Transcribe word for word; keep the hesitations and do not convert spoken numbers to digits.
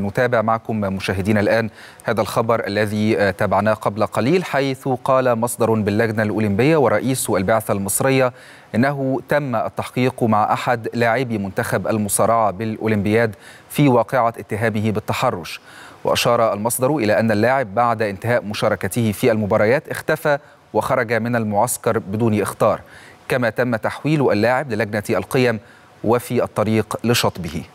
نتابع معكم مشاهدينا الآن هذا الخبر الذي تابعناه قبل قليل، حيث قال مصدر باللجنة الأولمبية ورئيس البعثة المصرية إنه تم التحقيق مع أحد لاعبي منتخب المصارعة بالأولمبياد في واقعة اتهامه بالتحرش. وأشار المصدر إلى أن اللاعب بعد انتهاء مشاركته في المباريات اختفى وخرج من المعسكر بدون إخطار، كما تم تحويل اللاعب للجنة القيم وفي الطريق لشطبه.